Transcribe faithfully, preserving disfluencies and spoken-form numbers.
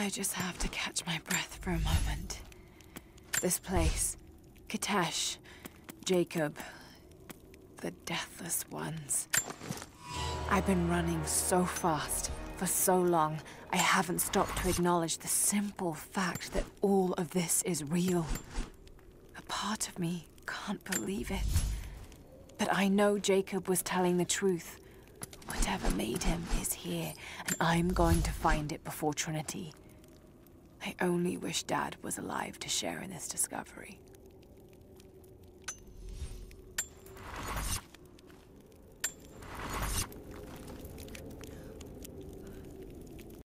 I just have to catch my breath for a moment. This place, Kitezh, Jacob, the Deathless Ones. I've been running so fast for so long, I haven't stopped to acknowledge the simple fact that all of this is real. A part of me can't believe it. But I know Jacob was telling the truth. Whatever made him is here, and I'm going to find it before Trinity. I only wish Dad was alive to share in this discovery.